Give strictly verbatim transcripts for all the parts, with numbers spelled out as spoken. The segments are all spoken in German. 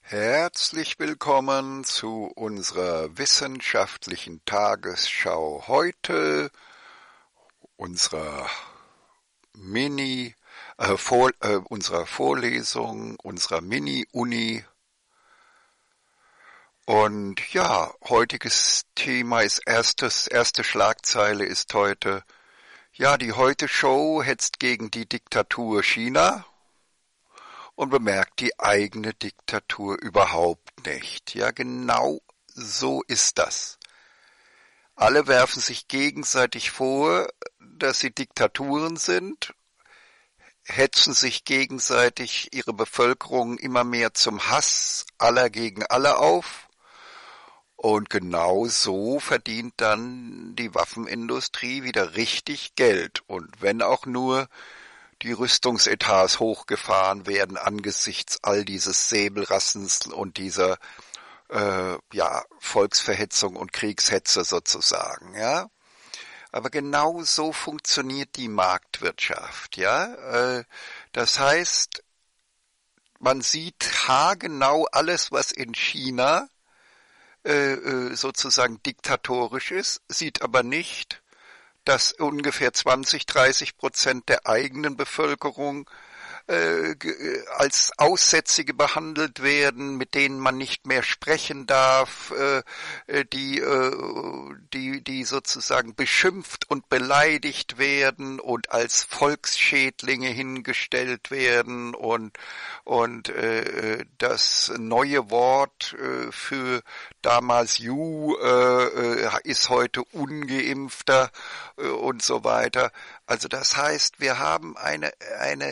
Herzlich willkommen zu unserer wissenschaftlichen Tagesschau heute, unserer Mini, äh, Vor, äh, unserer Vorlesung, unserer Mini-Uni. Und ja, heutiges Thema ist erstes, erste Schlagzeile ist heute, ja, die Heute-Show hetzt gegen die Diktatur China und bemerkt die eigene Diktatur überhaupt nicht. Ja, genau so ist das. Alle werfen sich gegenseitig vor, dass sie Diktaturen sind, hetzen sich gegenseitig ihre Bevölkerung immer mehr zum Hass aller gegen alle auf. Und genau so verdient dann die Waffenindustrie wieder richtig Geld. Und wenn auch nur die Rüstungsetats hochgefahren werden angesichts all dieses Säbelrassens und dieser äh, ja Volksverhetzung und Kriegshetze sozusagen, ja. Aber genau so funktioniert die Marktwirtschaft, ja. Äh, das heißt, man sieht haargenau alles, was in China äh, äh, sozusagen diktatorisch ist, sieht aber nicht, dass ungefähr zwanzig, dreißig Prozent der eigenen Bevölkerung äh, als Aussätzige behandelt werden, mit denen man nicht mehr sprechen darf, äh, die, äh, die, die sozusagen beschimpft und beleidigt werden und als Volksschädlinge hingestellt werden und, und äh, das neue Wort äh, für damals Ju äh, ist heute Ungeimpfter äh, und so weiter. Also das heißt, wir haben eine, eine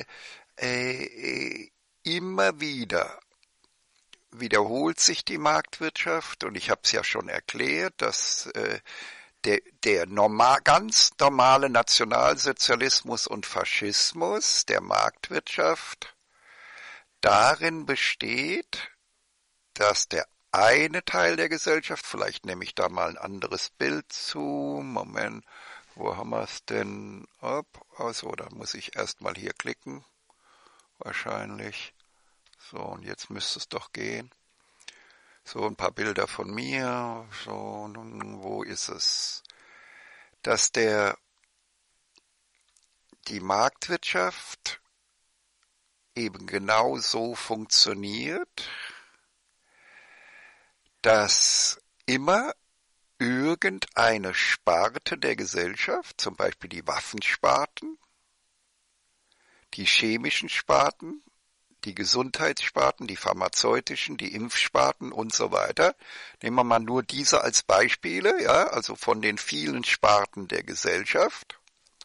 Äh, immer wieder wiederholt sich die Marktwirtschaft und ich habe es ja schon erklärt, dass äh, der, der normal, ganz normale Nationalsozialismus und Faschismus der Marktwirtschaft darin besteht, dass der eine Teil der Gesellschaft, vielleicht nehme ich da mal ein anderes Bild zu, Moment, wo haben wir es denn? Also, da muss ich erstmal hier klicken. Wahrscheinlich. So, und jetzt müsste es doch gehen. So, ein paar Bilder von mir. So, nun, wo ist es? Dass der, die Marktwirtschaft eben genau so funktioniert, dass immer irgendeine Sparte der Gesellschaft, zum Beispiel die Waffensparten, die chemischen Sparten, die Gesundheitssparten, die pharmazeutischen, die Impfsparten und so weiter. Nehmen wir mal nur diese als Beispiele, ja, also von den vielen Sparten der Gesellschaft.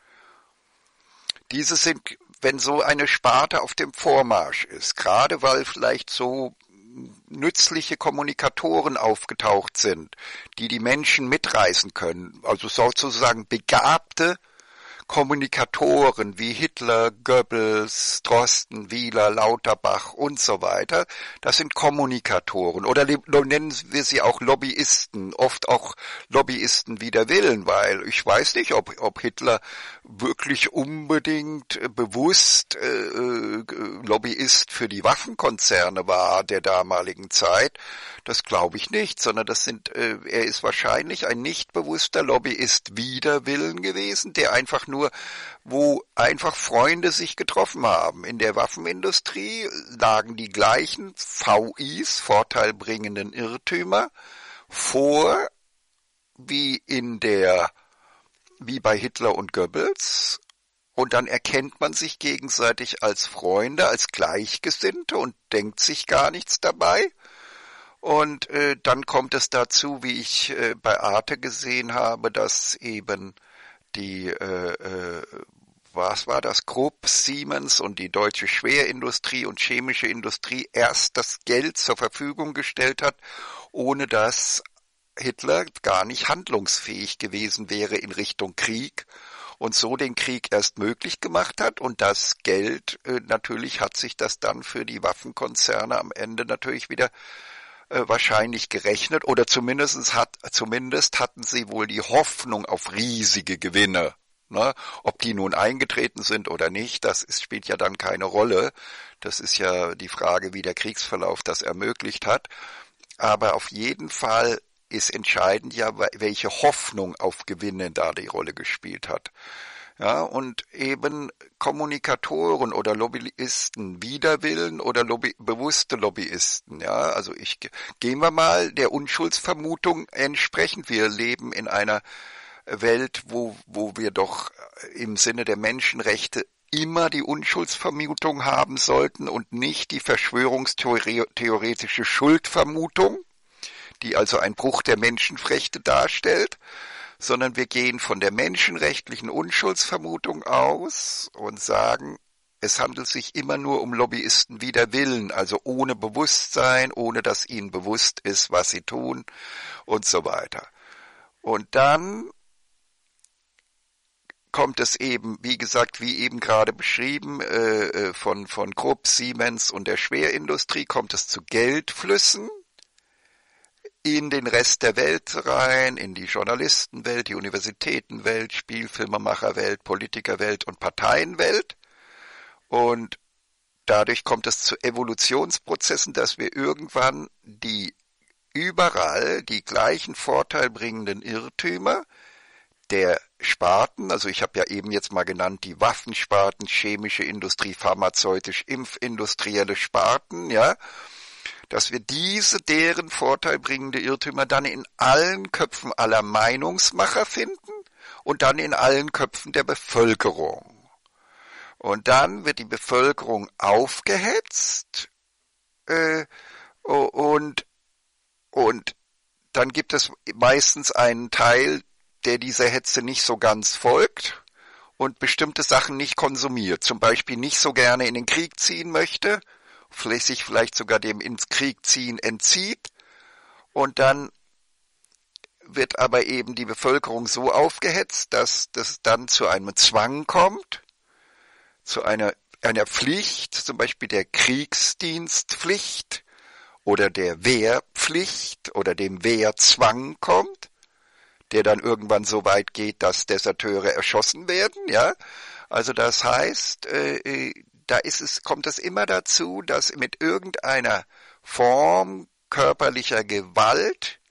Diese sind, wenn so eine Sparte auf dem Vormarsch ist, gerade weil vielleicht so nützliche Kommunikatoren aufgetaucht sind, die die Menschen mitreißen können, also sozusagen begabte Kommunikatoren wie Hitler, Goebbels, Drosten, Wieler, Lauterbach und so weiter, das sind Kommunikatoren oder nennen wir sie auch Lobbyisten, oft auch Lobbyisten wider Willen, weil ich weiß nicht, ob, ob Hitler wirklich unbedingt bewusst äh, Lobbyist für die Waffenkonzerne war der damaligen Zeit. Das glaube ich nicht, sondern das sind, äh, er ist wahrscheinlich ein nicht bewusster Lobbyist wider Willen gewesen, der einfach nur, wo einfach Freunde sich getroffen haben. In der Waffenindustrie lagen die gleichen V Is, vorteilbringenden Irrtümer, vor wie in der, wie bei Hitler und Goebbels. Und dann erkennt man sich gegenseitig als Freunde, als Gleichgesinnte und denkt sich gar nichts dabei. Und äh, dann kommt es dazu, wie ich äh, bei Arte gesehen habe, dass eben die, äh, äh, was war das, Krupp, Siemens und die deutsche Schwerindustrie und chemische Industrie erst das Geld zur Verfügung gestellt hat, ohne dass Hitler gar nicht handlungsfähig gewesen wäre in Richtung Krieg und so den Krieg erst möglich gemacht hat. Und das Geld, äh, natürlich hat sich das dann für die Waffenkonzerne am Ende natürlich wieder wahrscheinlich gerechnet oder zumindest hat zumindest hatten sie wohl die Hoffnung auf riesige Gewinne. Ne? Ob die nun eingetreten sind oder nicht, das ist, spielt ja dann keine Rolle. Das ist ja die Frage, wie der Kriegsverlauf das ermöglicht hat. Aber auf jeden Fall ist entscheidend ja, welche Hoffnung auf Gewinne da die Rolle gespielt hat. Ja, und eben Kommunikatoren oder Lobbyisten wider Willen oder Lobby, bewusste Lobbyisten. Ja, also ich gehen wir mal der Unschuldsvermutung entsprechend. Wir leben in einer Welt, wo wo wir doch im Sinne der Menschenrechte immer die Unschuldsvermutung haben sollten und nicht die verschwörungstheoretische Schuldvermutung, die also ein Bruch der Menschenrechte darstellt, sondern wir gehen von der menschenrechtlichen Unschuldsvermutung aus und sagen, es handelt sich immer nur um Lobbyisten wider Willen, also ohne Bewusstsein, ohne dass ihnen bewusst ist, was sie tun und so weiter. Und dann kommt es eben, wie gesagt, wie eben gerade beschrieben, äh, von, von Krupp, Siemens und der Schwerindustrie, kommt es zu Geldflüssen in den Rest der Welt rein, in die Journalistenwelt, die Universitätenwelt, Spielfilmemacherwelt, Politikerwelt und Parteienwelt. Und dadurch kommt es zu Evolutionsprozessen, dass wir irgendwann die überall die gleichen vorteilbringenden Irrtümer der Sparten, also ich habe ja eben jetzt mal genannt, die Waffensparten, chemische Industrie, pharmazeutisch, impfindustrielle Sparten, ja, dass wir diese, deren vorteilbringende Irrtümer dann in allen Köpfen aller Meinungsmacher finden und dann in allen Köpfen der Bevölkerung. Und dann wird die Bevölkerung aufgehetzt äh, und, und dann gibt es meistens einen Teil, der dieser Hetze nicht so ganz folgt und bestimmte Sachen nicht konsumiert, zum Beispiel nicht so gerne in den Krieg ziehen möchte, vielleicht sich vielleicht sogar dem ins Krieg ziehen entzieht, und dann wird aber eben die Bevölkerung so aufgehetzt, dass das dann zu einem Zwang kommt, zu einer, einer Pflicht, zum Beispiel der Kriegsdienstpflicht oder der Wehrpflicht oder dem Wehrzwang kommt, der dann irgendwann so weit geht, dass Deserteure erschossen werden, ja. Also das heißt, äh, da ist es, kommt es immer dazu, dass mit irgendeiner Form körperlicher Gewalt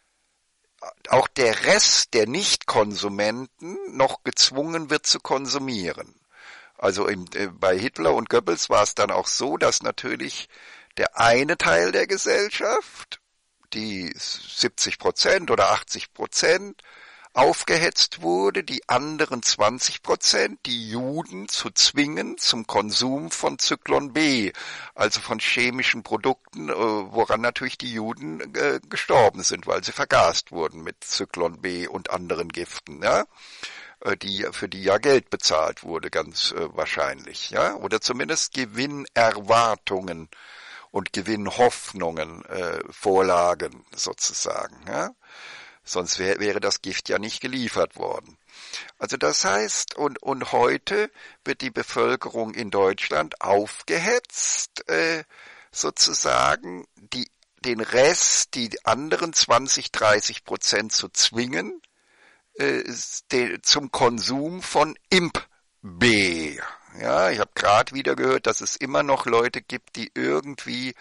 auch der Rest der Nichtkonsumenten noch gezwungen wird zu konsumieren. Also im, äh, bei Hitler und Goebbels war es dann auch so, dass natürlich der eine Teil der Gesellschaft, die siebzig Prozent oder achtzig Prozent, aufgehetzt wurde, die anderen zwanzig Prozent, die Juden, zu zwingen zum Konsum von Zyklon B, also von chemischen Produkten, woran natürlich die Juden äh, gestorben sind, weil sie vergast wurden mit Zyklon B und anderen Giften, ja, die, für die ja Geld bezahlt wurde, ganz äh, wahrscheinlich, ja, oder zumindest Gewinnerwartungen und Gewinnhoffnungen äh, vorlagen sozusagen, ja. Sonst wär, wäre das Gift ja nicht geliefert worden. Also das heißt, und, und heute wird die Bevölkerung in Deutschland aufgehetzt, äh, sozusagen die, den Rest, die anderen zwanzig, dreißig Prozent zu zwingen, äh, de, zum Konsum von Imp B. Ja, ich habe gerade wieder gehört, dass es immer noch Leute gibt, die irgendwie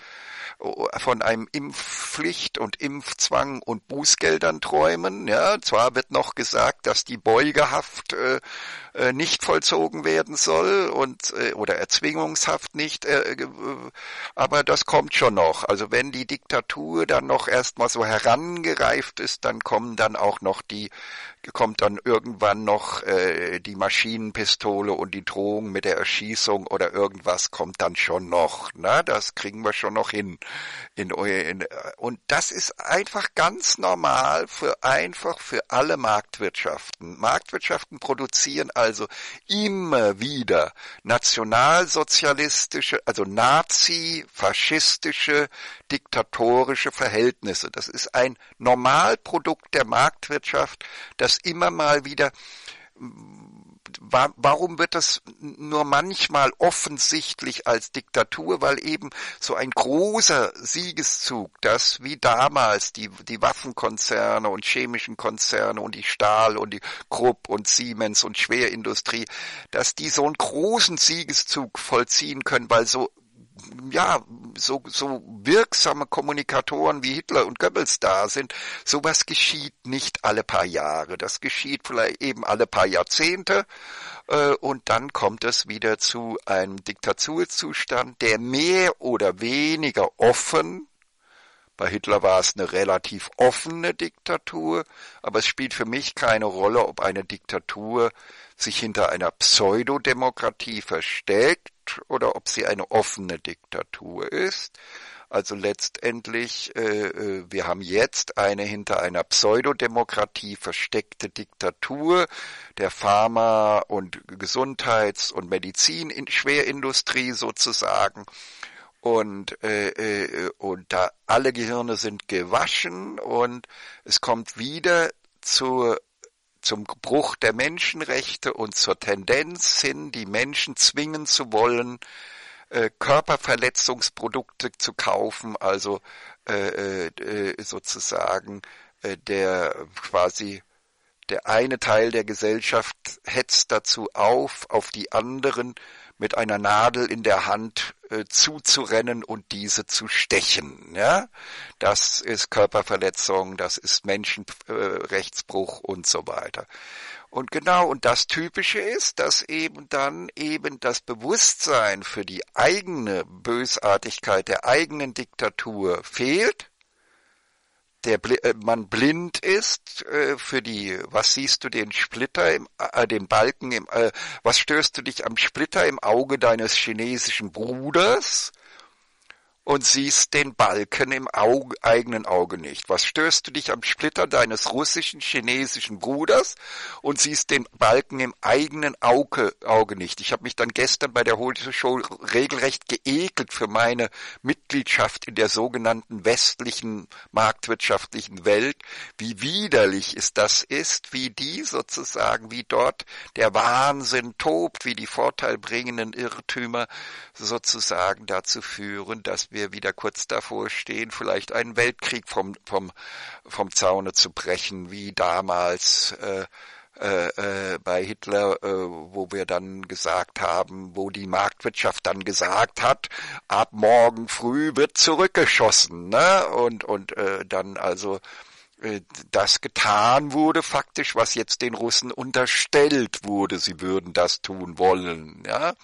von einem Impfpflicht und Impfzwang und Bußgeldern träumen. Ja, zwar wird noch gesagt, dass die Beugehaft äh, äh, nicht vollzogen werden soll und äh, oder Erzwingungshaft nicht, äh, äh, aber das kommt schon noch. Also wenn die Diktatur dann noch erstmal so herangereift ist, dann kommen dann auch noch die kommt dann irgendwann noch äh, die Maschinenpistole und die Drohung mit der Erschießung oder irgendwas kommt dann schon noch. Na, das kriegen wir schon noch hin. In, in, und das ist einfach ganz normal für einfach für alle Marktwirtschaften. Marktwirtschaften produzieren also immer wieder nationalsozialistische, also nazi-faschistische, diktatorische Verhältnisse. Das ist ein Normalprodukt der Marktwirtschaft, das immer mal wieder, warum wird das nur manchmal offensichtlich als Diktatur? Weil eben so ein großer Siegeszug, das wie damals die, die Waffenkonzerne und chemischen Konzerne und die Stahl und die Krupp und Siemens und Schwerindustrie, dass die so einen großen Siegeszug vollziehen können, weil so ja, so, so wirksame Kommunikatoren wie Hitler und Goebbels da sind, sowas geschieht nicht alle paar Jahre. Das geschieht vielleicht eben alle paar Jahrzehnte. Äh, und dann kommt es wieder zu einem Diktaturzustand, der mehr oder weniger offen. Bei Hitler war es eine relativ offene Diktatur, aber es spielt für mich keine Rolle, ob eine Diktatur sich hinter einer Pseudodemokratie versteckt oder ob sie eine offene Diktatur ist. Also letztendlich, äh, wir haben jetzt eine hinter einer Pseudodemokratie versteckte Diktatur der Pharma- und Gesundheits- und Medizin-Schwerindustrie sozusagen. Und, äh, äh, und da alle Gehirne sind gewaschen und es kommt wieder zur, zum Bruch der Menschenrechte und zur Tendenz hin, die Menschen zwingen zu wollen, äh, Körperverletzungsprodukte zu kaufen, also äh, äh, sozusagen äh, der quasi der eine Teil der Gesellschaft hetzt dazu auf, auf die anderen mit einer Nadel in der Hand äh, zuzurennen und diese zu stechen. Ja, das ist Körperverletzung, das ist Menschenrechtsbruch äh, und so weiter. Und genau, und das Typische ist, dass eben dann eben das Bewusstsein für die eigene Bösartigkeit der eigenen Diktatur fehlt. Der man blind ist äh, für die, was siehst du den Splitter im, äh, den Balken im, äh, was störst du dich am Splitter im Auge deines chinesischen Bruders und siehst den Balken im Auge, eigenen Auge nicht? Was störst du dich am Splitter deines russischen, chinesischen Bruders und siehst den Balken im eigenen Auge, Auge nicht? Ich habe mich dann gestern bei der Heute-Show regelrecht geekelt für meine Mitgliedschaft in der sogenannten westlichen marktwirtschaftlichen Welt, wie widerlich es das ist, wie die sozusagen, wie dort der Wahnsinn tobt, wie die vorteilbringenden Irrtümer sozusagen dazu führen, dass wir wieder kurz davor stehen, vielleicht einen Weltkrieg vom, vom, vom Zaune zu brechen, wie damals äh, äh, bei Hitler, äh, wo wir dann gesagt haben, wo die Marktwirtschaft dann gesagt hat, ab morgen früh wird zurückgeschossen, ne? Und, und äh, dann also äh, das getan wurde faktisch, was jetzt den Russen unterstellt wurde, sie würden das tun wollen, ja.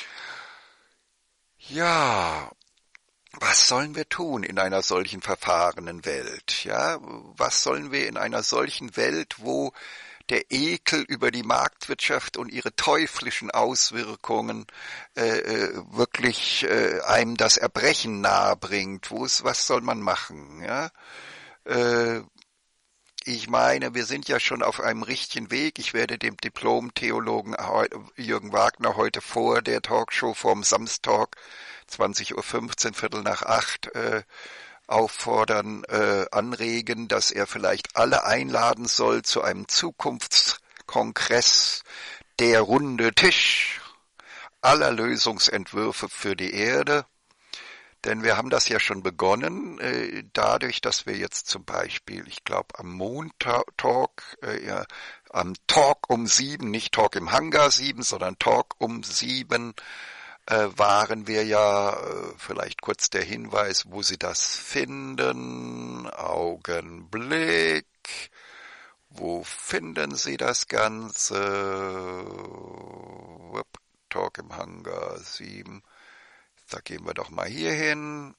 Ja, was sollen wir tun in einer solchen verfahrenen Welt? Ja, was sollen wir in einer solchen Welt, wo der Ekel über die Marktwirtschaft und ihre teuflischen Auswirkungen äh, wirklich äh, einem das Erbrechen nahebringt? Wo ist, was soll man machen? Ja, äh, ich meine, wir sind ja schon auf einem richtigen Weg. Ich werde dem Diplom-Theologen Jürgen Wagner heute vor der Talkshow vom Samstag zwanzig Uhr fünfzehn, Viertel nach acht, äh, auffordern, äh, anregen, dass er vielleicht alle einladen soll zu einem Zukunftskongress, der runde Tisch aller Lösungsentwürfe für die Erde. Denn wir haben das ja schon begonnen, äh, dadurch, dass wir jetzt zum Beispiel, ich glaube am Montag, äh, ja, am Talk um sieben, nicht Talk im Hangar sieben, sondern Talk um sieben, äh, waren wir ja, äh, vielleicht kurz der Hinweis, wo Sie das finden, Augenblick, wo finden Sie das Ganze, Talk im Hangar sieben, da gehen wir doch mal hier hin,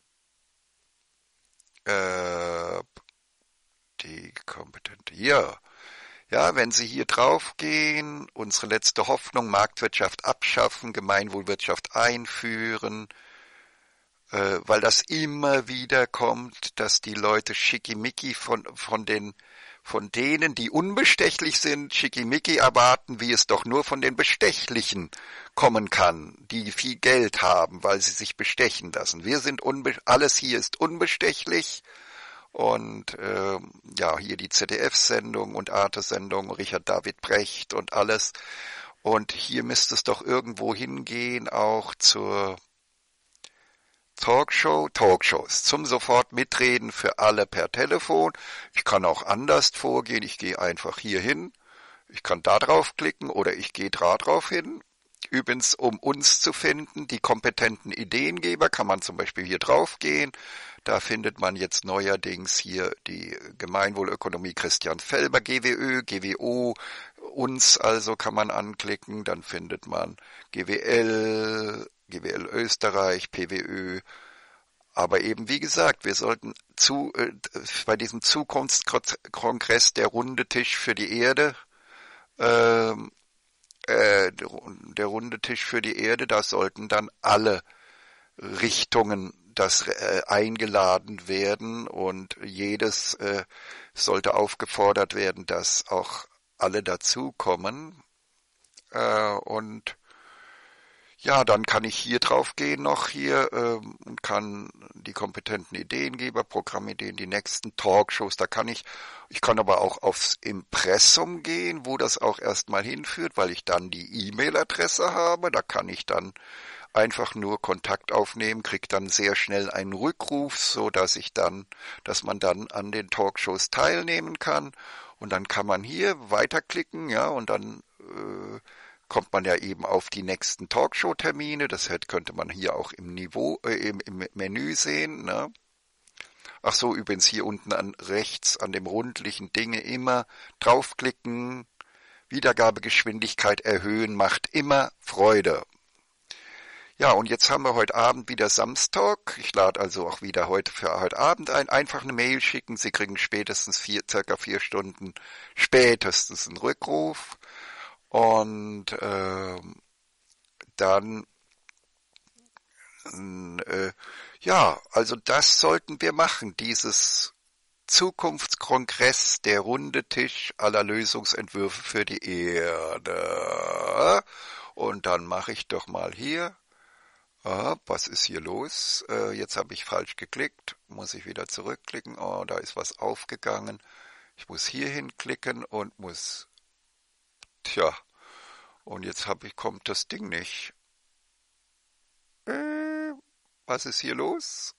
äh, die kompetente, hier. Ja, wenn Sie hier draufgehen, unsere letzte Hoffnung, Marktwirtschaft abschaffen, Gemeinwohlwirtschaft einführen, äh, weil das immer wieder kommt, dass die Leute schickimicki von, von den, von denen, die unbestechlich sind, schickimicki erwarten, wie es doch nur von den Bestechlichen kommen kann, die viel Geld haben, weil sie sich bestechen lassen. Wir sind unbe- alles hier ist unbestechlich. Und äh, ja, hier die Z D F-Sendung und Arte-Sendung, Richard David Brecht und alles. Und hier müsste es doch irgendwo hingehen, auch zur Talkshow, Talkshows, zum sofort mitreden für alle per Telefon. Ich kann auch anders vorgehen, ich gehe einfach hier hin, ich kann da drauf klicken oder ich gehe da drauf hin. Übrigens, um uns zu finden, die kompetenten Ideengeber, kann man zum Beispiel hier drauf gehen. Da findet man jetzt neuerdings hier die Gemeinwohlökonomie Christian Felber, G W Ö, G W O, uns also kann man anklicken. Dann findet man G W L, G W L Österreich, P W Ö. Aber eben, wie gesagt, wir sollten zu, äh, bei diesem Zukunftskongress der runde Tisch für die Erde, ähm, äh, der runde Tisch für die Erde, da sollten dann alle Richtungen das äh, eingeladen werden und jedes äh, sollte aufgefordert werden, dass auch alle dazukommen. Äh, und ja, dann kann ich hier drauf gehen noch hier ähm, und kann die kompetenten Ideengeber, Programmideen, die nächsten Talkshows, da kann ich, ich kann aber auch aufs Impressum gehen, wo das auch erstmal hinführt, weil ich dann die E-Mail-Adresse habe, da kann ich dann einfach nur Kontakt aufnehmen, kriege dann sehr schnell einen Rückruf, so dass ich dann, dass man dann an den Talkshows teilnehmen kann und dann kann man hier weiterklicken, ja, und dann äh, kommt man ja eben auf die nächsten Talkshow-Termine. Das könnte man hier auch im Niveau, äh, im, im Menü sehen. Ne? Ach so, übrigens hier unten an rechts an dem rundlichen Dinge immer draufklicken. Wiedergabegeschwindigkeit erhöhen macht immer Freude. Ja, und jetzt haben wir heute Abend wieder Samstag. Ich lade also auch wieder heute für heute Abend ein. Einfach eine Mail schicken. Sie kriegen spätestens vier, circa vier Stunden spätestens einen Rückruf. Und äh, dann, äh, ja, also das sollten wir machen, dieses Zukunftskongress, der runde Tisch aller Lösungsentwürfe für die Erde. Und dann mache ich doch mal hier, ah, was ist hier los? Äh, jetzt habe ich falsch geklickt, muss ich wieder zurückklicken, oh, da ist was aufgegangen. Ich muss hier hinklicken und muss, tja, und jetzt hab ich, kommt das Ding nicht. Äh, was ist hier los?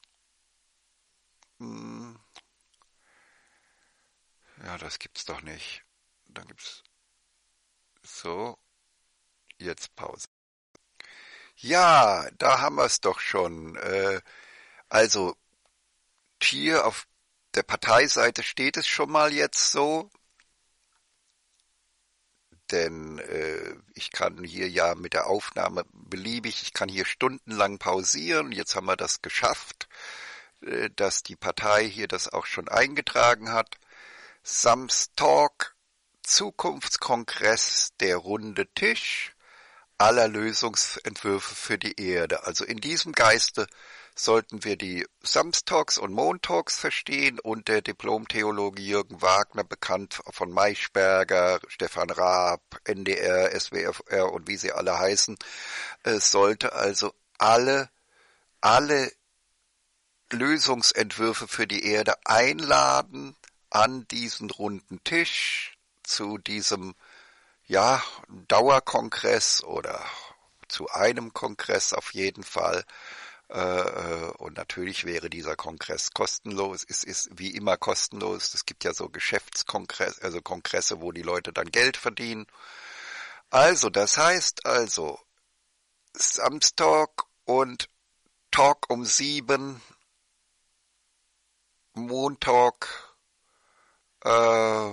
Hm, ja, das gibt's doch nicht. Dann gibt's so, jetzt Pause. Ja, da haben wir's doch schon. Äh, also hier auf der Parteiseite steht es schon mal jetzt so. Denn äh, ich kann hier ja mit der Aufnahme beliebig, ich kann hier stundenlang pausieren. Jetzt haben wir das geschafft, äh, dass die Partei hier das auch schon eingetragen hat. Samstag, Zukunftskongress, der runde Tisch aller Lösungsentwürfe für die Erde. Also in diesem Geiste sollten wir die Samstags und Montags verstehen und der Diplom-Theologe Jürgen Wagner, bekannt von Maischberger, Stefan Raab, N D R, S W F R und wie sie alle heißen, äh, sollte also alle, alle Lösungsentwürfe für die Erde einladen an diesen runden Tisch zu diesem ja, Dauerkongress oder zu einem Kongress auf jeden Fall. Und natürlich wäre dieser Kongress kostenlos. Es ist wie immer kostenlos. Es gibt ja so Geschäftskongresse, also Kongresse, wo die Leute dann Geld verdienen. Also, das heißt also Samstag und Talk um sieben, Montag, äh,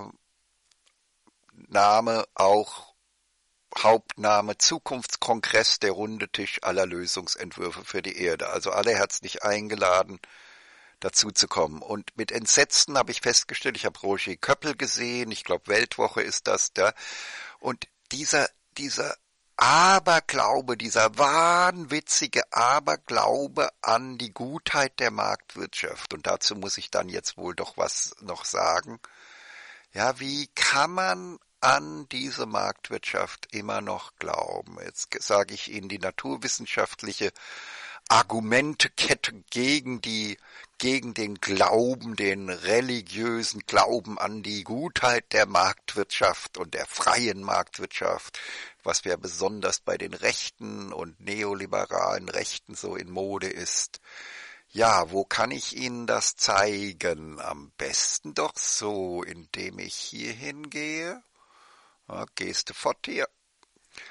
Name auch Hauptname Zukunftskongress, der runde Tisch aller Lösungsentwürfe für die Erde. Also alle herzlich eingeladen, dazu zu kommen. Und mit Entsetzen habe ich festgestellt, ich habe Roger Köppel gesehen, ich glaube Weltwoche ist das da. Und dieser, dieser Aberglaube, dieser wahnwitzige Aberglaube an die Gutheit der Marktwirtschaft. Und dazu muss ich dann jetzt wohl doch was noch sagen. Ja, wie kann man an diese Marktwirtschaft immer noch glauben? Jetzt sage ich Ihnen die naturwissenschaftliche Argumentekette gegen die, gegen den Glauben, den religiösen Glauben an die Gutheit der Marktwirtschaft und der freien Marktwirtschaft, was ja besonders bei den rechten und neoliberalen Rechten so in Mode ist. Ja, wo kann ich Ihnen das zeigen? Am besten doch so, indem ich hier hingehe. Ja, gehst du fort hier.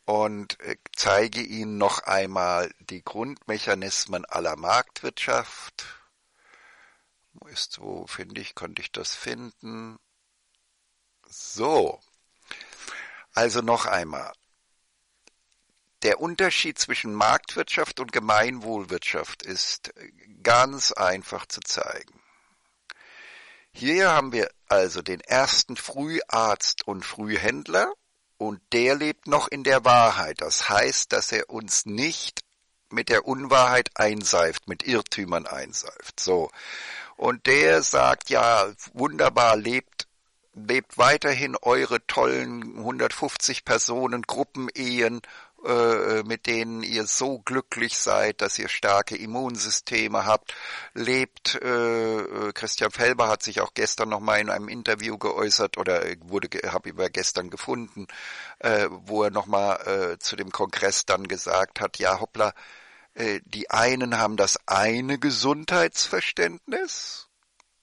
und zeige Ihnen noch einmal die Grundmechanismen aller Marktwirtschaft. Wo ist, wo finde ich, konnte ich das finden? So, also noch einmal. Der Unterschied zwischen Marktwirtschaft und Gemeinwohlwirtschaft ist ganz einfach zu zeigen. Hier haben wir also den ersten Früharzt und Frühhändler und der lebt noch in der Wahrheit. Das heißt, dass er uns nicht mit der Unwahrheit einseift, mit Irrtümern einseift. So. Und der sagt, ja, wunderbar, lebt lebt weiterhin eure tollen hundertfünfzig Personen Gruppenehen, äh, mit denen ihr so glücklich seid, dass ihr starke Immunsysteme habt. Lebt, äh, Christian Felber hat sich auch gestern noch mal in einem Interview geäußert oder wurde, habe ich gestern gefunden, äh, wo er noch mal äh, zu dem Kongress dann gesagt hat, ja hoppla, äh, die einen haben das eine Gesundheitsverständnis,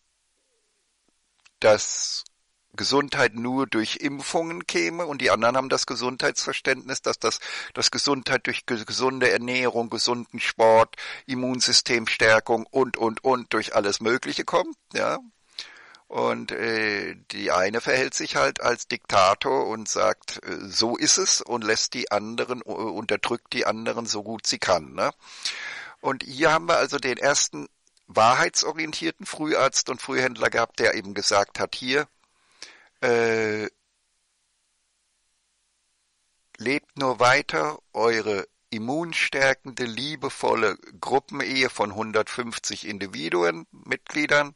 das Gesundheit nur durch Impfungen käme und die anderen haben das Gesundheitsverständnis, dass das, das Gesundheit durch gesunde Ernährung, gesunden Sport, Immunsystemstärkung und, und, und durch alles Mögliche kommt, ja. Und äh, die eine verhält sich halt als Diktator und sagt, äh, so ist es und lässt die anderen, uh, unterdrückt die anderen so gut sie kann, ne. Und hier haben wir also den ersten wahrheitsorientierten Früharzt und Frühhändler gehabt, der eben gesagt hat, hier, Äh, lebt nur weiter eure immunstärkende, liebevolle Gruppenehe von hundertfünfzig Individuen, Mitgliedern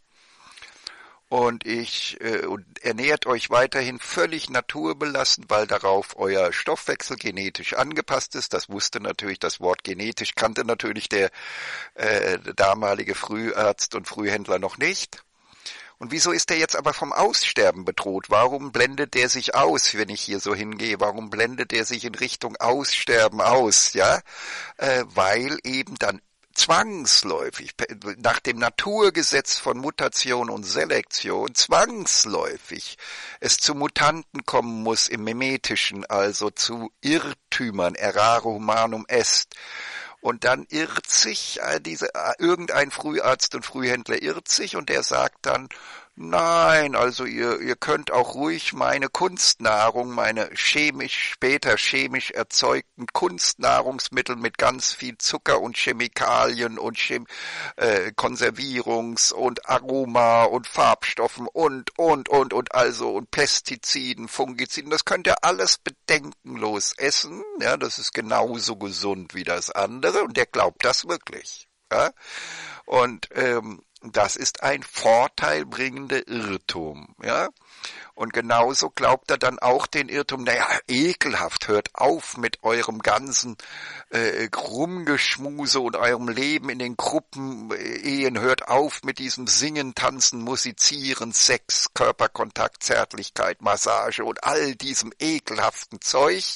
und ich äh, und ernährt euch weiterhin völlig naturbelassen, weil darauf euer Stoffwechsel genetisch angepasst ist. Das wusste natürlich, das Wort genetisch kannte natürlich der äh, damalige Früharzt und Frühhändler noch nicht. Und wieso ist der jetzt aber vom Aussterben bedroht? Warum blendet der sich aus, wenn ich hier so hingehe? Warum blendet der sich in Richtung Aussterben aus? Ja, äh, weil eben dann zwangsläufig, nach dem Naturgesetz von Mutation und Selektion, zwangsläufig es zu Mutanten kommen muss im Mimetischen, also zu Irrtümern, errare humanum est. Und dann irrt sich äh, diese, äh, irgendein Früharzt und Frühhändler irrt sich und der sagt dann, nein, also ihr, ihr könnt auch ruhig meine Kunstnahrung, meine chemisch, später chemisch erzeugten Kunstnahrungsmittel mit ganz viel Zucker und Chemikalien und Chem äh, Konservierungs- und Aroma und Farbstoffen und, und, und, und also und Pestiziden, Fungiziden, das könnt ihr alles bedenkenlos essen, ja, das ist genauso gesund wie das andere und der glaubt das wirklich, ja, und ähm, das ist ein vorteilbringender Irrtum, ja. Und genauso glaubt er dann auch den Irrtum, naja, ekelhaft, hört auf mit eurem ganzen äh, Rumgeschmuse und eurem Leben in den Gruppenehen, hört auf mit diesem Singen, Tanzen, Musizieren, Sex, Körperkontakt, Zärtlichkeit, Massage und all diesem ekelhaften Zeug.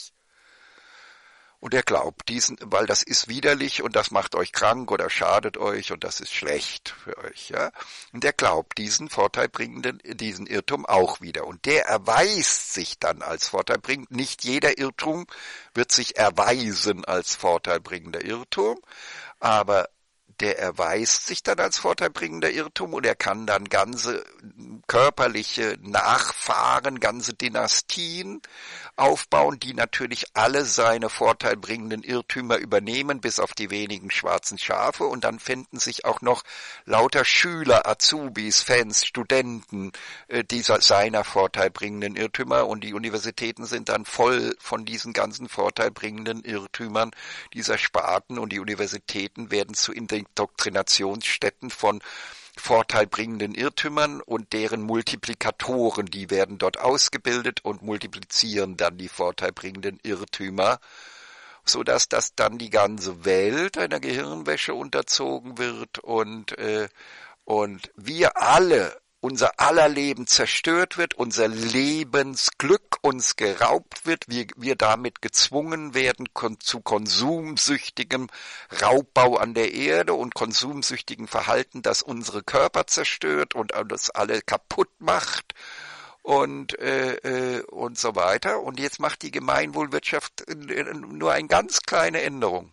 Und er glaubt diesen, weil das ist widerlich und das macht euch krank oder schadet euch und das ist schlecht für euch, ja. Und er glaubt diesen vorteilbringenden, diesen Irrtum auch wieder. Und der erweist sich dann als vorteilbringend. Nicht jeder Irrtum wird sich erweisen als vorteilbringender Irrtum, aber der erweist sich dann als vorteilbringender Irrtum und er kann dann ganze körperliche Nachfahren, ganze Dynastien aufbauen, die natürlich alle seine vorteilbringenden Irrtümer übernehmen, bis auf die wenigen schwarzen Schafe. Und dann finden sich auch noch lauter Schüler, Azubis, Fans, Studenten äh, dieser seiner vorteilbringenden Irrtümer. Und die Universitäten sind dann voll von diesen ganzen vorteilbringenden Irrtümern dieser Sparten. Und die Universitäten werden zu Indoktrinationsstätten von vorteilbringenden Irrtümern und deren Multiplikatoren, die werden dort ausgebildet und multiplizieren dann die vorteilbringenden Irrtümer, sodass das dann die ganze Welt einer Gehirnwäsche unterzogen wird und, äh, und wir alle, unser aller Leben zerstört wird, unser Lebensglück uns geraubt wird, wir, wir damit gezwungen werden kon- zu konsumsüchtigem Raubbau an der Erde und konsumsüchtigen Verhalten, das unsere Körper zerstört und das alle kaputt macht und äh, äh, und so weiter. Und jetzt macht die Gemeinwohlwirtschaft nur eine ganz kleine Änderung.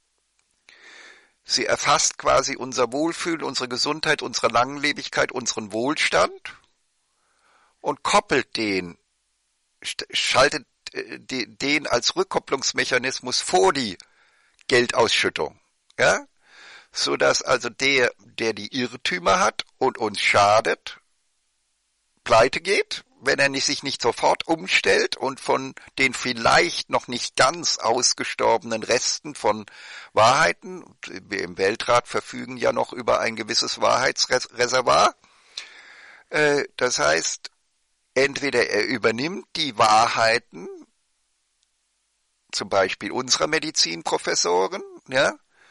Sie erfasst quasi unser Wohlfühlen, unsere Gesundheit, unsere Langlebigkeit, unseren Wohlstand und koppelt den, schaltet den als Rückkopplungsmechanismus vor die Geldausschüttung, ja, so dass also der, der die Irrtümer hat und uns schadet, pleite geht, wenn er nicht, sich nicht sofort umstellt und von den vielleicht noch nicht ganz ausgestorbenen Resten von Wahrheiten, wir im Weltrat verfügen ja noch über ein gewisses Wahrheitsreservoir, äh, das heißt, entweder er übernimmt die Wahrheiten, zum Beispiel unserer Medizinprofessoren, ja,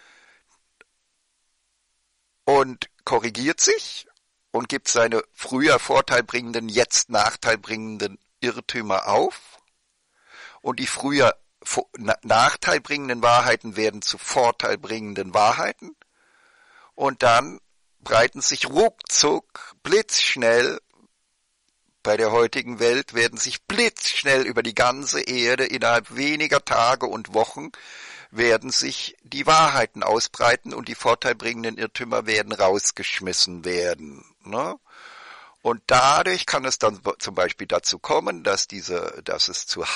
und korrigiert sich und gibt seine früher vorteilbringenden, jetzt nachteilbringenden Irrtümer auf. Und die früher nachteilbringenden Wahrheiten werden zu vorteilbringenden Wahrheiten. Und dann breiten sich ruckzuck, blitzschnell, bei der heutigen Welt werden sich blitzschnell über die ganze Erde innerhalb weniger Tage und Wochen werden sich die Wahrheiten ausbreiten und die vorteilbringenden Irrtümer werden rausgeschmissen werden. Ne? Und dadurch kann es dann zum Beispiel dazu kommen, dass diese, dass es zu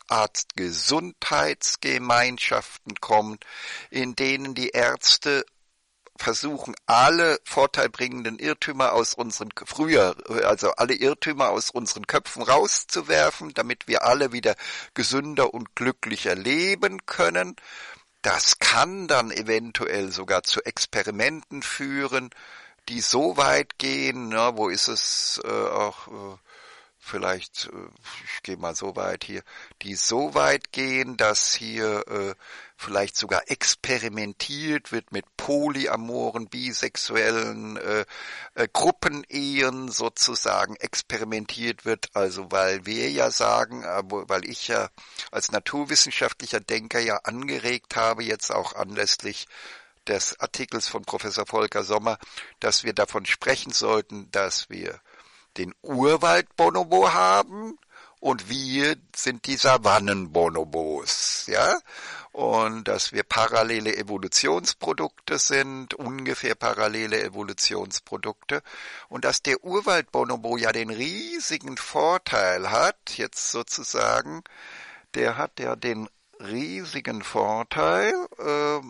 Hausarzt-Gesundheitsgemeinschaften kommt, in denen die Ärzte versuchen, alle vorteilbringenden Irrtümer aus unseren, früher, also alle Irrtümer aus unseren Köpfen rauszuwerfen, damit wir alle wieder gesünder und glücklicher leben können. Das kann dann eventuell sogar zu Experimenten führen, die so weit gehen, na, wo ist es äh, auch äh, vielleicht, äh, ich gehe mal so weit hier, die so weit gehen, dass hier äh, vielleicht sogar experimentiert wird mit polyamoren, bisexuellen äh, äh, Gruppenehen sozusagen, experimentiert wird, also weil wir ja sagen, äh, weil ich ja als naturwissenschaftlicher Denker ja angeregt habe, jetzt auch anlässlich des Artikels von Professor Volker Sommer, dass wir davon sprechen sollten, dass wir den Urwald-Bonobo haben und wir sind die Savannen-Bonobos, ja, und dass wir parallele Evolutionsprodukte sind, ungefähr parallele Evolutionsprodukte und dass der Urwald-Bonobo ja den riesigen Vorteil hat, jetzt sozusagen, der hat ja den riesigen Vorteil, äh,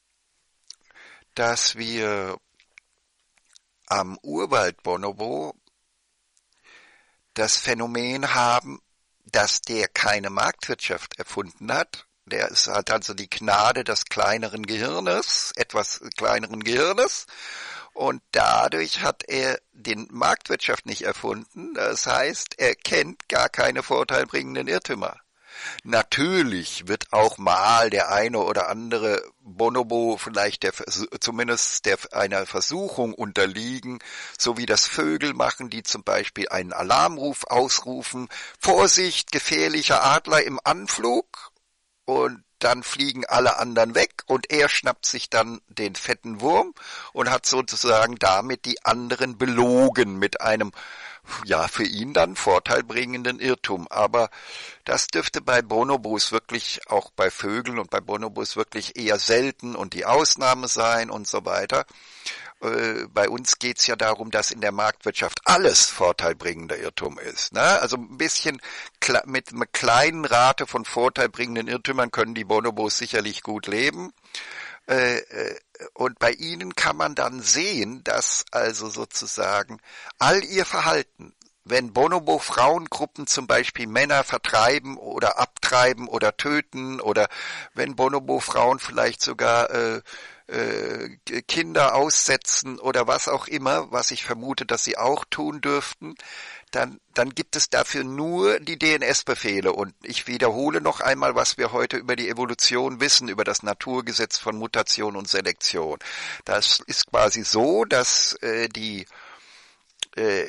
dass wir am Urwald-Bonobo das Phänomen haben, dass der keine Marktwirtschaft erfunden hat. Der ist, hat also die Gnade des kleineren Gehirnes, etwas kleineren Gehirnes. Und dadurch hat er den Marktwirtschaft nicht erfunden. Das heißt, er kennt gar keine vorteilbringenden Irrtümer. Natürlich wird auch mal der eine oder andere Bonobo vielleicht der, zumindest der, einer Versuchung unterliegen, so wie das Vögel machen, die zum Beispiel einen Alarmruf ausrufen, Vorsicht, gefährlicher Adler im Anflug, und dann fliegen alle anderen weg und er schnappt sich dann den fetten Wurm und hat sozusagen damit die anderen belogen mit einem, ja, für ihn dann vorteilbringenden Irrtum. Aber das dürfte bei Bonobos wirklich, auch bei Vögeln und bei Bonobos wirklich eher selten und die Ausnahme sein und so weiter. Äh, bei uns geht's ja darum, dass in der Marktwirtschaft alles vorteilbringender Irrtum ist. Ne? Also ein bisschen mit einer kleinen Rate von vorteilbringenden Irrtümern können die Bonobos sicherlich gut leben. Und bei ihnen kann man dann sehen, dass also sozusagen all ihr Verhalten, wenn Bonobo-Frauengruppen zum Beispiel Männer vertreiben oder abtreiben oder töten, oder wenn Bonobo-Frauen vielleicht sogar äh, äh, Kinder aussetzen oder was auch immer, was ich vermute, dass sie auch tun dürften, dann, dann gibt es dafür nur die D N S-Befehle. Und ich wiederhole noch einmal, was wir heute über die Evolution wissen, über das Naturgesetz von Mutation und Selektion. Das ist quasi so, dass äh, die, äh,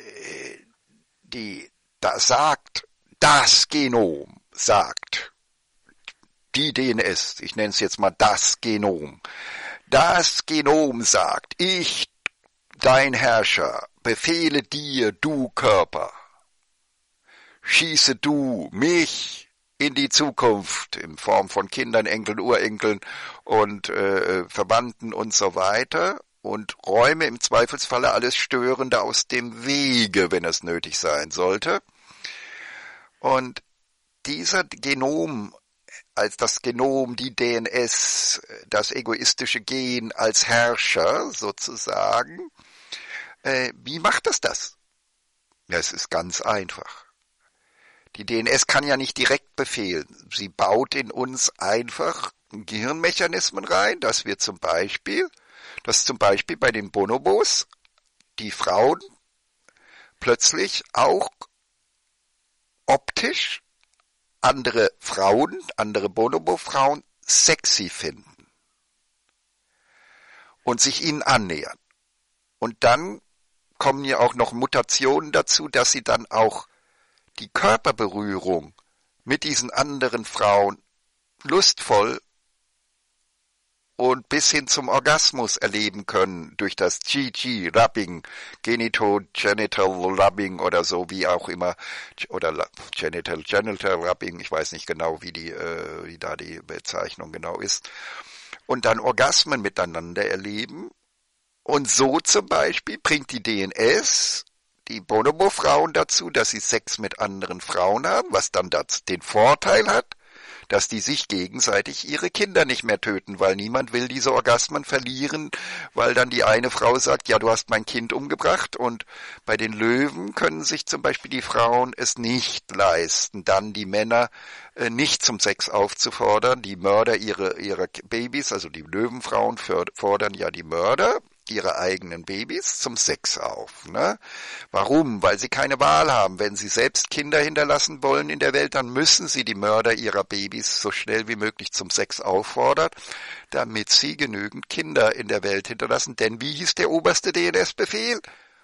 die, da sagt, das Genom sagt, die D N S, ich nenne es jetzt mal das Genom, das Genom sagt, ich, dein Herrscher, befehle dir, du Körper, schieße du mich in die Zukunft in Form von Kindern, Enkeln, Urenkeln und äh, Verwandten und so weiter und räume im Zweifelsfalle alles Störende aus dem Wege, wenn es nötig sein sollte. Und dieser Genom, als das Genom, die D N S, das egoistische Gen als Herrscher sozusagen, äh, wie macht es das? Ja, es ist ganz einfach. Die D N S kann ja nicht direkt befehlen. Sie baut in uns einfach Gehirnmechanismen rein, dass wir zum Beispiel, dass zum Beispiel bei den Bonobos die Frauen plötzlich auch optisch andere Frauen, andere Bonobo-Frauen sexy finden und sich ihnen annähern. Und dann kommen ja auch noch Mutationen dazu, dass sie dann auch die Körperberührung mit diesen anderen Frauen lustvoll und bis hin zum Orgasmus erleben können durch das G G-Rubbing, Genito-Genital Rubbing oder so, wie auch immer, oder Genital-Genital Rubbing, ich weiß nicht genau, wie die, äh, wie da die Bezeichnung genau ist, und dann Orgasmen miteinander erleben. Und so zum Beispiel bringt die D N S die Bonobo-Frauen dazu, dass sie Sex mit anderen Frauen haben, was dann das, den Vorteil hat, dass die sich gegenseitig ihre Kinder nicht mehr töten, weil niemand will diese Orgasmen verlieren, weil dann die eine Frau sagt, ja, du hast mein Kind umgebracht, und bei den Löwen können sich zum Beispiel die Frauen es nicht leisten, dann die Männer äh, nicht zum Sex aufzufordern. Die Mörder ihre, ihre Babys, also die Löwenfrauen fordern ja die Mörder ihre eigenen Babys zum Sex auf. Ne? Warum? Weil sie keine Wahl haben. Wenn sie selbst Kinder hinterlassen wollen in der Welt, dann müssen sie die Mörder ihrer Babys so schnell wie möglich zum Sex auffordern, damit sie genügend Kinder in der Welt hinterlassen. Denn wie hieß der oberste D N S-Befehl?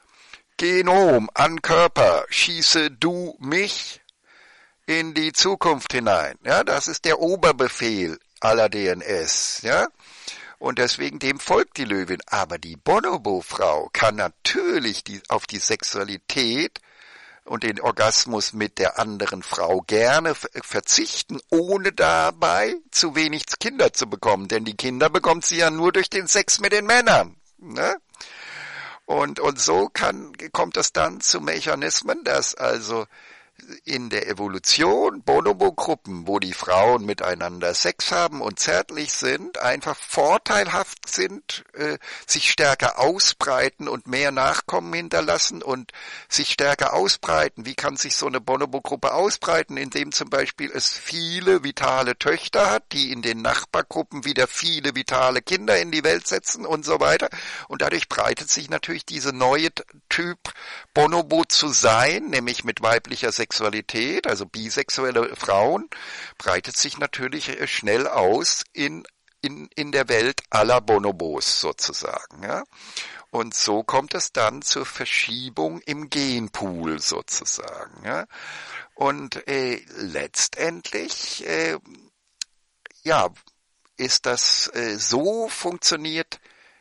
Genom an Körper, schieße du mich in die Zukunft hinein. Ja, das ist der Oberbefehl aller D N S. Ja. Und deswegen dem folgt die Löwin. Aber die Bonobo-Frau kann natürlich die, auf die Sexualität und den Orgasmus mit der anderen Frau gerne verzichten, ohne dabei zu wenig Kinder zu bekommen. Denn die Kinder bekommt sie ja nur durch den Sex mit den Männern. Ne? Und, und so kann, kommt es dann zu Mechanismen, dass also in der Evolution Bonobo-Gruppen, wo die Frauen miteinander Sex haben und zärtlich sind, einfach vorteilhaft sind, äh, sich stärker ausbreiten und mehr Nachkommen hinterlassen und sich stärker ausbreiten. Wie kann sich so eine Bonobo-Gruppe ausbreiten? Indem zum Beispiel es viele vitale Töchter hat, die in den Nachbargruppen wieder viele vitale Kinder in die Welt setzen und so weiter. Und dadurch breitet sich natürlich diese neue Typ Bonobo zu sein, nämlich mit weiblicher Sexualität, also bisexuelle Frauen, breitet sich natürlich schnell aus in, in, in der Welt aller Bonobos sozusagen. Ja? Und so kommt es dann zur Verschiebung im Genpool sozusagen. Ja? Und äh, letztendlich, äh, ja, ist das äh, so funktioniert,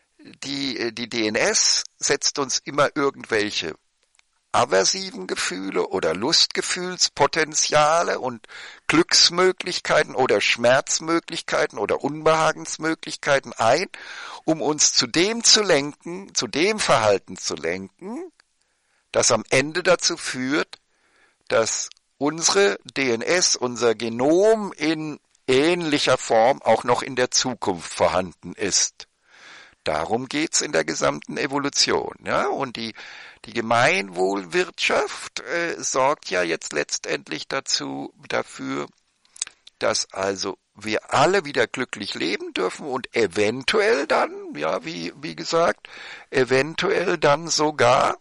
die, die D N S setzt uns immer irgendwelche aversiven Gefühle oder Lustgefühlspotenziale und Glücksmöglichkeiten oder Schmerzmöglichkeiten oder Unbehagensmöglichkeiten ein, um uns zu dem zu lenken, zu dem Verhalten zu lenken, das am Ende dazu führt, dass unsere D N S, unser Genom in ähnlicher Form auch noch in der Zukunft vorhanden ist. Darum geht's in der gesamten Evolution, ja, und die die Gemeinwohlwirtschaft äh, sorgt ja jetzt letztendlich dazu dafür, dass also wir alle wieder glücklich leben dürfen und eventuell dann, ja, wie wie gesagt, eventuell dann sogar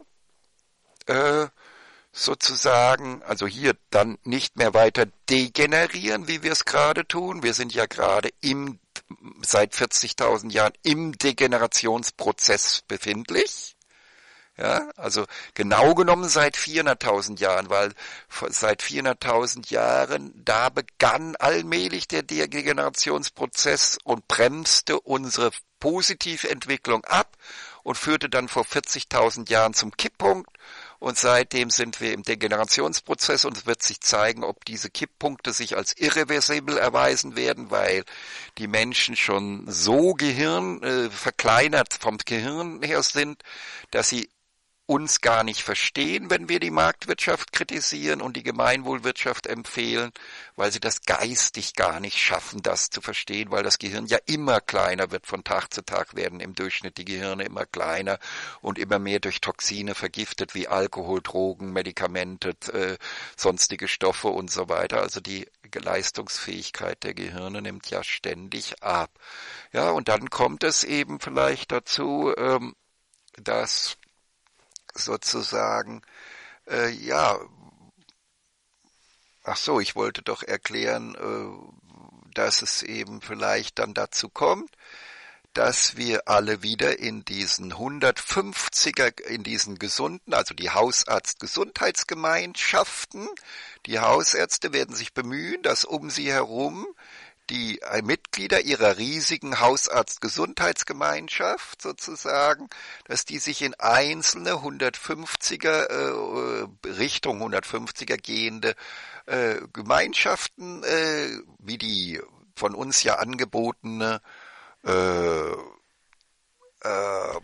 äh, sozusagen, also hier dann nicht mehr weiter degenerieren, wie wir es gerade tun. Wir sind ja gerade im seit vierzigtausend Jahren im Degenerationsprozess befindlich. Ja, also genau genommen seit vierhunderttausend Jahren, weil seit vierhunderttausend Jahren, da begann allmählich der Degenerationsprozess und bremste unsere Positiventwicklung ab und führte dann vor vierzigtausend Jahren zum Kipppunkt. und seitdem sind wir im Degenerationsprozess und es wird sich zeigen, ob diese Kipppunkte sich als irreversibel erweisen werden, weil die Menschen schon so Gehirn äh, verkleinert vom Gehirn her sind, dass sie uns gar nicht verstehen, wenn wir die Marktwirtschaft kritisieren und die Gemeinwohlwirtschaft empfehlen, weil sie das geistig gar nicht schaffen, das zu verstehen, weil das Gehirn ja immer kleiner wird. Von Tag zu Tag werden im Durchschnitt die Gehirne immer kleiner und immer mehr durch Toxine vergiftet, wie Alkohol, Drogen, Medikamente, äh, sonstige Stoffe und so weiter. Also die Leistungsfähigkeit der Gehirne nimmt ja ständig ab. Ja, und dann kommt es eben vielleicht dazu, ähm, dass sozusagen, äh, ja, ach so, ich wollte doch erklären, äh, dass es eben vielleicht dann dazu kommt, dass wir alle wieder in diesen hundertfünfziger, in diesen gesunden, also die Hausarzt-Gesundheitsgemeinschaften, die Hausärzte werden sich bemühen, dass um sie herum die Mitglieder ihrer riesigen Hausarzt-Gesundheitsgemeinschaft sozusagen, dass die sich in einzelne hundertfünfziger, äh, Richtung hundertfünfziger gehende äh, Gemeinschaften, äh, wie die von uns ja angebotene äh, äh,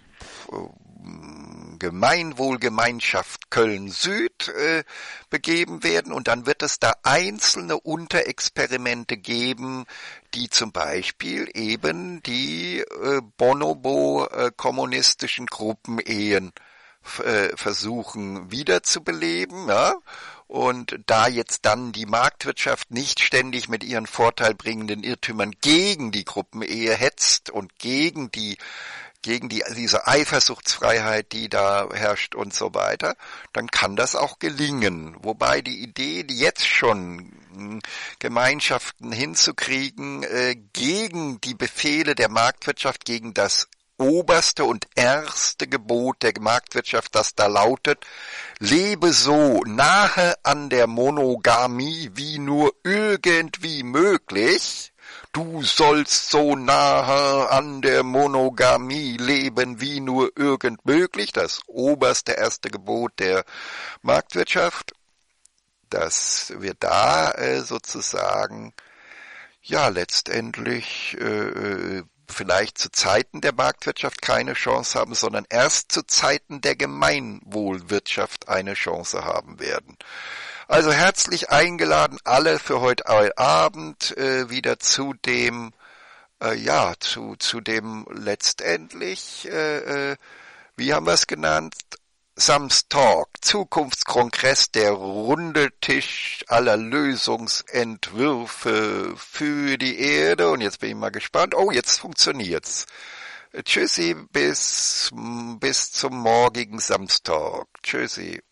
Gemeinwohlgemeinschaft Köln-Süd äh, begeben werden und dann wird es da einzelne Unterexperimente geben, die zum Beispiel eben die äh, bonobo-kommunistischen Gruppenehen äh, versuchen wiederzubeleben, ja. Und da jetzt dann die Marktwirtschaft nicht ständig mit ihren vorteilbringenden Irrtümern gegen die Gruppenehe hetzt und gegen die gegen die, diese Eifersuchtsfreiheit, die da herrscht und so weiter, dann kann das auch gelingen. Wobei die Idee, die jetzt schon Gemeinschaften hinzukriegen, äh, gegen die Befehle der Marktwirtschaft, gegen das oberste und erste Gebot der Marktwirtschaft, das da lautet, lebe so nahe an der Monogamie wie nur irgendwie möglich. Du sollst so nahe an der Monogamie leben wie nur irgend möglich. Das oberste erste Gebot der Marktwirtschaft, dass wir da äh, sozusagen ja letztendlich äh, vielleicht zu Zeiten der Marktwirtschaft keine Chance haben, sondern erst zu Zeiten der Gemeinwohlwirtschaft eine Chance haben werden. Also herzlich eingeladen alle für heute Abend äh, wieder zu dem, äh, ja, zu zu dem letztendlich, äh, äh, wie haben wir es genannt, Samstalk, Zukunftskongress, der runde Tisch aller Lösungsentwürfe für die Erde. Und jetzt bin ich mal gespannt. Oh, jetzt funktioniert's. Tschüssi, bis bis zum morgigen Samstag. Tschüssi.